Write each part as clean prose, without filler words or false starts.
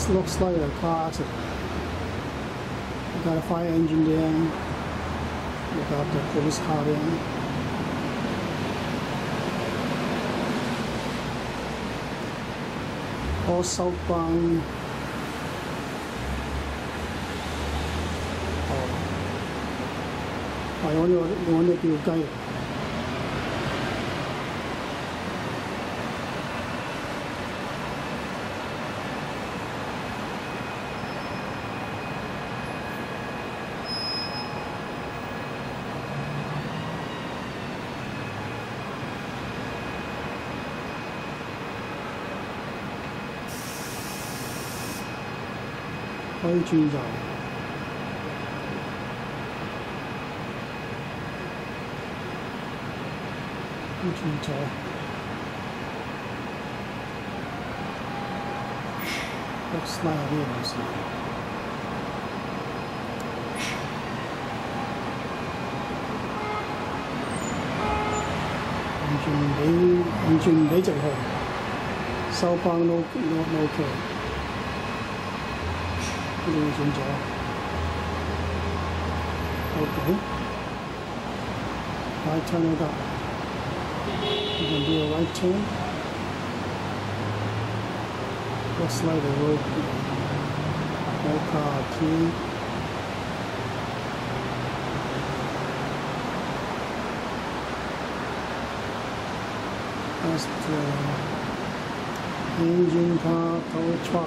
This looks like a car accident. Got a fire engine there. We got the police car there. All southbound. Oh, I only want to do guide.可以轉右，轉左，looks like呢個路線，完全唔俾直去，收翻都 OK。 呢個轉左 ，OK。Right turn it up. You can do a right turn. Looks like the road. No car key. That's the engine car, tow truck.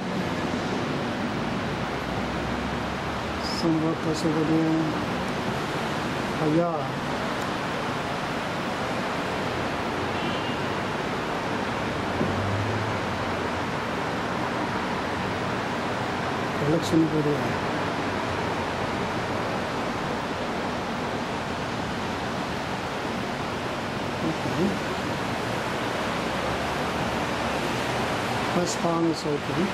Some workers over there. Oh yeah. Collection over there. Okay. Westbound is open.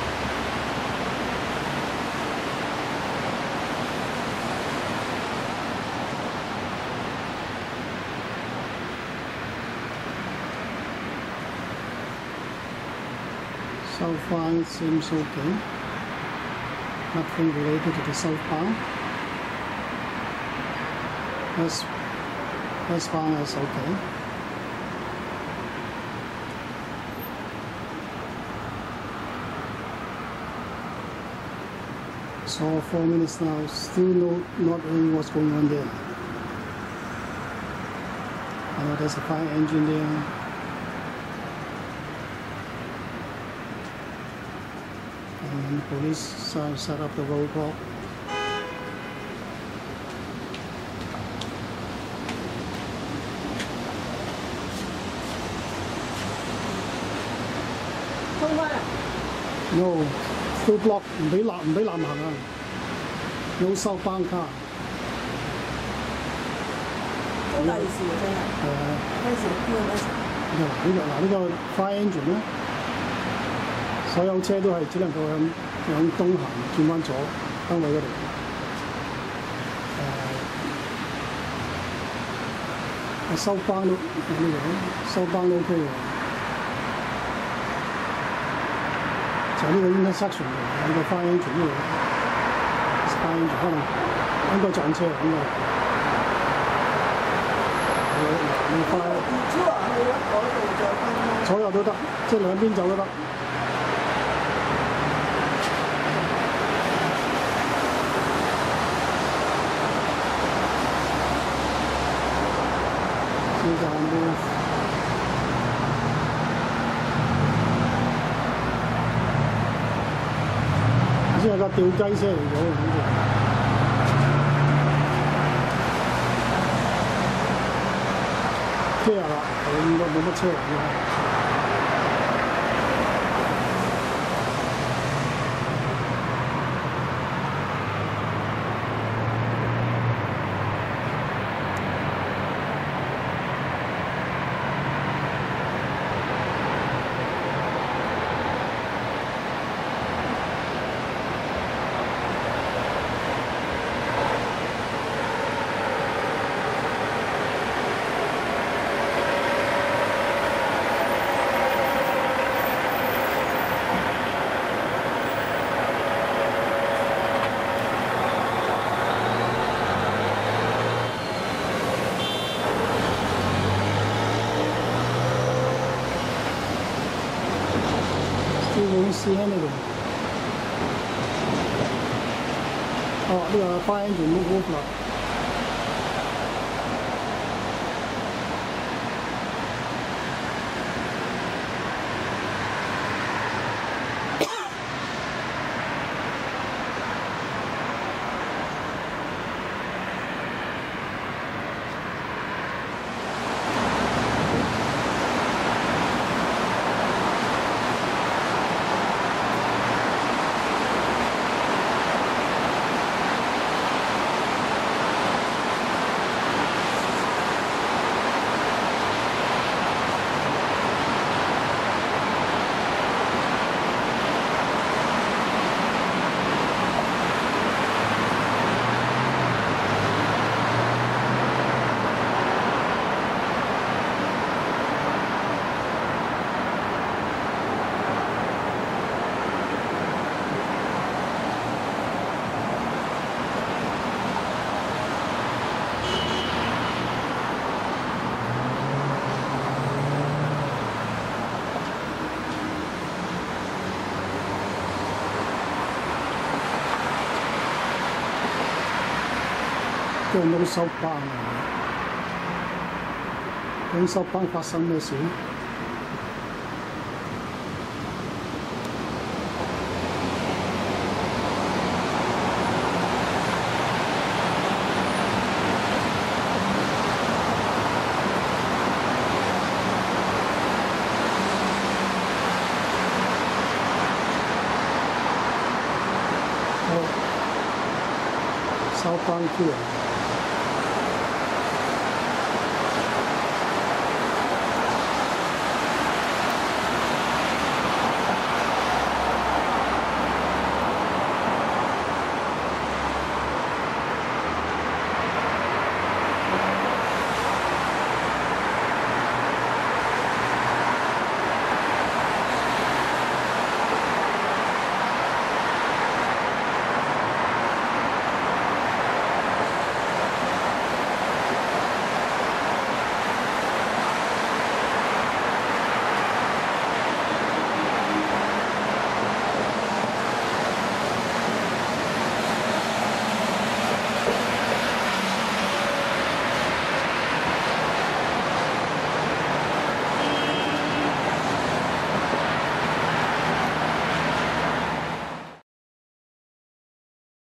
Southbound seems okay. Nothing related to the southbound. Westbound is okay. So 4 minutes now, still not knowing what's going on there. I know there's a fire engine there. And the police set up the roadblock. No, still block. 唔俾南行啊 ！No southbound car. 好大事啊！真係。係啊。咩事？ 呢個 fire engine 咧。 所有車都係只能夠向東行，轉翻左燈位嗰度。收班都呢個收班都 OK 嘅，就呢個 intersection 嘅呢個 fire engine 呢個 fire engine 可能應該撞車應該。左右都得，即係兩邊走都得。 先係架吊雞車嚟咗，好似。車啦，應該冇乜車嚟嘅。 呢公司喺呢度。哦，呢個 fire engine move off 啦。都係冇收班啊！究竟收班發生咩事？收班啲人。